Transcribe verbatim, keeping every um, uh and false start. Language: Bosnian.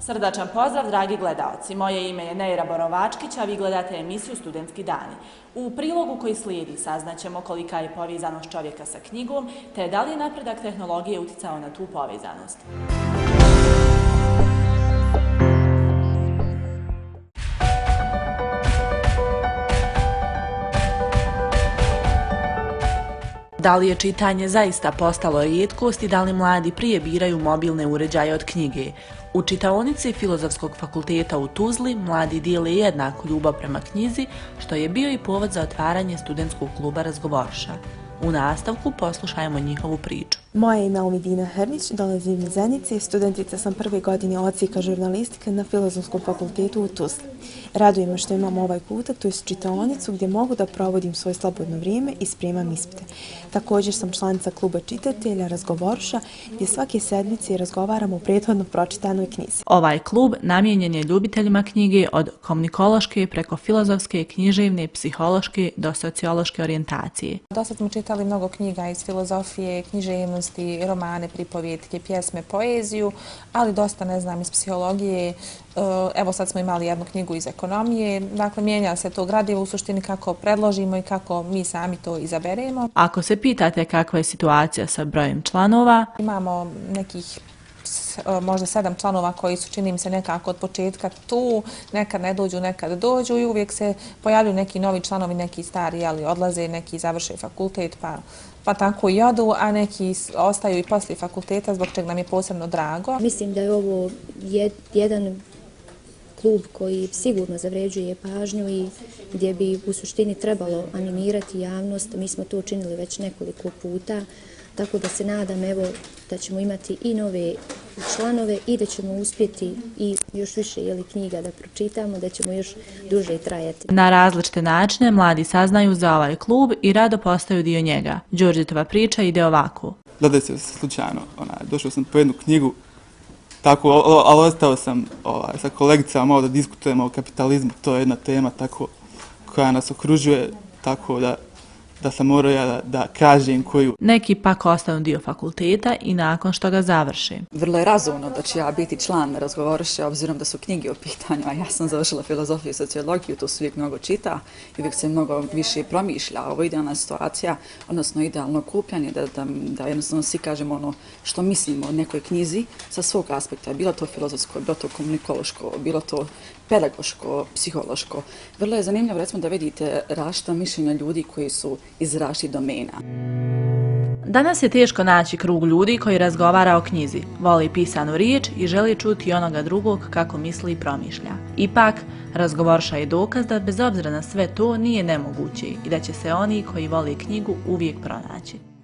Srdačan pozdrav, dragi gledaoci. Moje ime je Neira Borovačkić, a vi gledate emisiju Studentski dani. U prilogu koji slijedi saznaćemo kolika je povezanost čovjeka sa knjigom, te da li je napredak tehnologije uticao na tu povezanost. Da li je čitanje zaista postalo rijetkost i da li mladi prije biraju mobilne uređaje od knjige? U čitaonici Filozofskog fakulteta u Tuzli mladi dijele jednaku ljubav prema knjizi, što je bio i povod za otvaranje studentskog kluba Razgovorša. U nastavku poslušajmo njihovu priču. Moje ime je Almidina Hrnić, dolazim iz Zenice, studentica sam prve godine odsjeka žurnalistike na Filozofskom fakultetu u Tuzli. Raduje me što imam ovaj kutak, to je čitaonicu gdje mogu da provodim svoje slobodno vrijeme i spremam ispite. Također sam članica kluba čitatelja Razgovorša, gdje svake sedmice razgovaramo o prethodno pročitanoj knjizi. Ovaj klub namijenjen je ljubiteljima knjige od komunikološke preko filozofske, književne, psihološke do sociološke orijentacije. Dosta smo čitali mnogo knjiga iz filozofije, književnosti, romane, pripovjetke, pjesme, poeziju, ali dosta, ne znam, iz psihologije. Evo sad smo imali jednu knjigu iz ekonomije. Dakle, mijenja se to gradivo u suštini kako predložimo i kako mi sami to izaberemo. Ako se pitate kakva je situacija sa brojem članova, imamo nekih možda sedam članova koji su, čini mi se, nekako od početka tu, nekad ne dođu, nekad dođu i uvijek se pojavljuju neki novi članovi, neki stari, ali odlaze, neki završe fakultet, pa, pa tako i odu, a neki ostaju i poslije fakulteta, zbog čega nam je posebno drago. Mislim da je ovo jed, jedan klub koji sigurno zavređuje pažnju i gdje bi u suštini trebalo animirati javnost. Mi smo to učinili već nekoliko puta, tako da se nadam evo da ćemo imati i nove članove i da ćemo uspjeti i još više jeli, knjiga da pročitamo, da ćemo još duže trajati. Na različite načine mladi saznaju za ovaj klub i rado postaju dio njega. Đurđetova priča ide ovako. Dodaj se slučajno, onaj, došao sam po jednu knjigu, tako, ali ostao sam ovaj, sa kolegicama malo da diskutujemo o kapitalizmu, to je jedna tema tako koja nas okružuje, tako da da sam morao ja da, da kažem koju. Neki pak ostanu dio fakulteta i nakon što ga završe. Vrlo je razumno da ću ja biti član Razgovorše, obzirom da su knjige u pitanju, a ja sam završila filozofiju i sociologiju, to se uvijek mnogo čita i uvijek se mnogo više promišlja. Ovo je idealna situacija, odnosno idealno okupljanje, da, da, da jednostavno svi kažemo ono što mislimo o nekoj knjizi sa svog aspekta, bilo to filozofsko, bilo to komunikološko, bilo to pedagoško, psihološko. Vrlo je zanimljivo, recimo, da vidite različita mišljenja ljudi koji su iz različitih domena. Danas je teško naći krug ljudi koji razgovara o knjizi, voli pisanu riječ i želi čuti onoga drugog kako misli i promišlja. Ipak, Razgovorša je dokaz da bez obzira na sve to nije nemoguće i da će se oni koji vole knjigu uvijek pronaći.